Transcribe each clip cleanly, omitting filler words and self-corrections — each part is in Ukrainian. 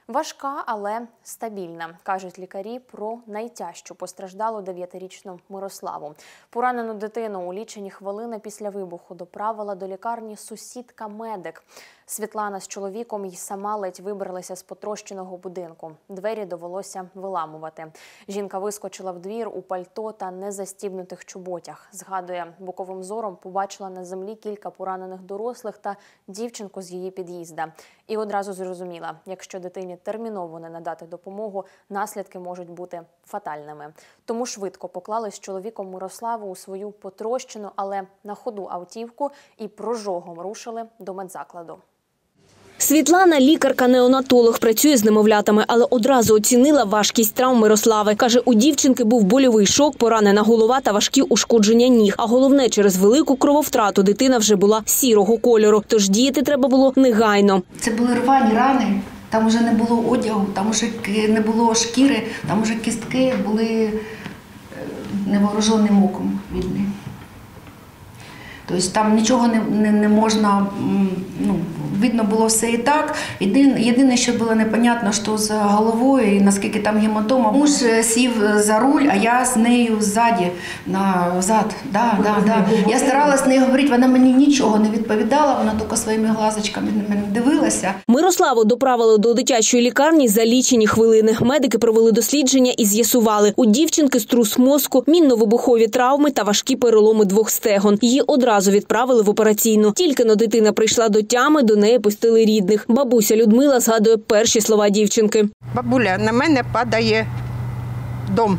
Важка, але стабільна, кажуть лікарі про найтяжчу постраждалу 9-річну Мирославу. Поранену дитину у лічені хвилини після вибуху доправила до лікарні сусідка-медик. Світлана з чоловіком й сама ледь вибралися з потрощеного будинку. Двері довелося виламувати. Жінка вискочила в двір у пальто та незастібнутих чоботях. Згадує, боковим зором побачила на землі кілька поранених дорослих та дівчинку з її під'їзда. І одразу зрозуміла, якщо дитині терміново не надати допомогу, наслідки можуть бути фатальними. Тому швидко поклали з чоловіком Мирославу у свою потрощену, але на ходу автівку і прожогом рушили до медзакладу. Світлана – лікарка-неонатолог, працює з немовлятами, але одразу оцінила важкість травм Мирослави. Каже, у дівчинки був больовий шок, поранена голова та важкі ушкодження ніг. А головне, через велику крововтрату дитина вже була сірого кольору, тож діяти треба було негайно. Це були рвані рани, там вже не було одягу, там вже не було шкіри, там вже кістки були невооруженим оком видні. Тобто там нічого не можна, видно було все і так. Єдине, що було непонятно, що з головою і наскільки там гематома. Муж сів за руль, а я з нею ззаді, назад. Я старалась з нею говорити, вона мені нічого не відповідала, вона тільки своїми глазочками на мене дивилася. Мирославу доправили до дитячої лікарні за лічені хвилини. Медики провели дослідження і з'ясували, у дівчинки струс мозку, мінно-вибухові травми та важкі переломи двох стегон. Її одразу відправили в операційну. Тільки-но дитина прийшла до тями, до неї пустили рідних. Бабуся Людмила згадує перші слова дівчинки. Бабуля, на мене падає дом.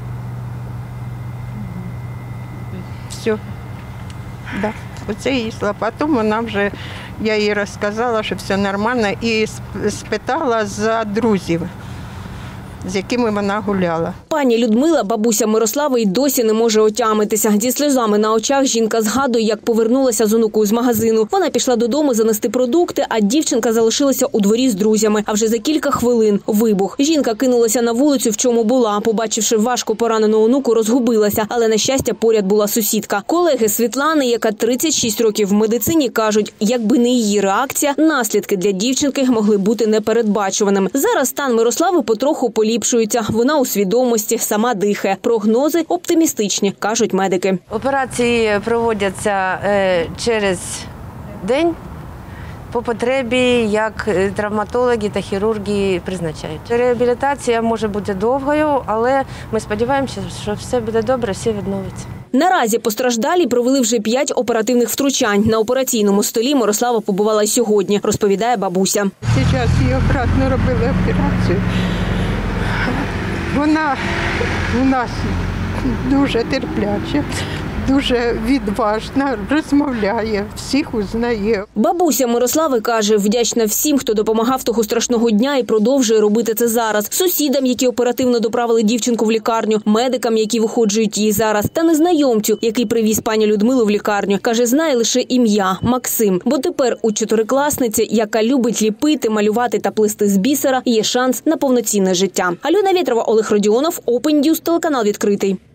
Все. Да. Оце її слова. Потім вона вже, я їй розказала, що все нормально, і спитала за друзів, з якими вона гуляла. Пані Людмила, бабуся Мирослави, й досі не може отямитися. Зі сльозами на очах жінка згадує, як повернулася з онукою з магазину. Вона пішла додому занести продукти, а дівчинка залишилася у дворі з друзями. А вже за кілька хвилин – вибух. Жінка кинулася на вулицю, в чому була. Побачивши важко поранену онуку, розгубилася. Але, на щастя, поряд була сусідка. Колеги Світлани, яка 36 років в медицині, кажуть, якби не її реакція, наслідки для дівчинки могли бути непередбачуваними. Зараз стан Мирослави потроху поліпшується. Вона у свідомості, сама дихає. Прогнози оптимістичні, кажуть медики. Операції проводяться через день по потребі, як травматологи та хірурги призначають. Реабілітація може бути довгою, але ми сподіваємося, що все буде добре, все відновиться. Наразі постраждалі провели вже 5 оперативних втручань. На операційному столі Мирослава побувала й сьогодні, розповідає бабуся. Зараз її обратно робили операцію. Вона у нас дуже терпляча, дуже відважна, розмовляє, всіх узнає. Бабуся Мирослави каже, вдячна всім, хто допомагав того страшного дня і продовжує робити це зараз. Сусідам, які оперативно доправили дівчинку в лікарню, медикам, які виходжують її зараз, та незнайомцю, який привіз пані Людмилу в лікарню. Каже, знає лише ім'я – Максим. Бо тепер у 4-класниці, яка любить ліпити, малювати та плести з бісера, є шанс на повноцінне життя. Альона Вєтрова, Олег Родіонов, Open News, телеканал «Відкритий».